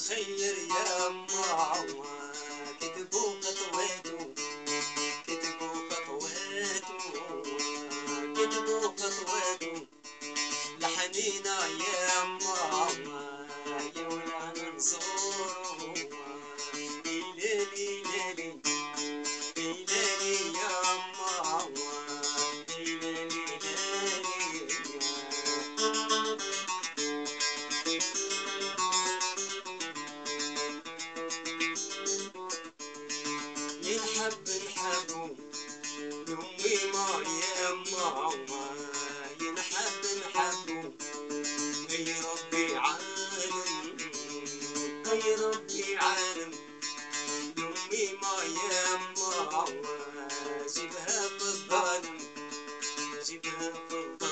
خير يا ماما كتبوا خطواتو كتبوا خطواتو كتبوا خطواتو لحنينا يا ماما يا ولا نزورو إلالي إلالي إلالي يا ماما إلالي إلالي ينحب نحبو يومي ما يا ماما ينحب نحبو اي ربي عالم اي ربي عالم يومي ما يا ماما جيبها في الظالم جيبها في الظالم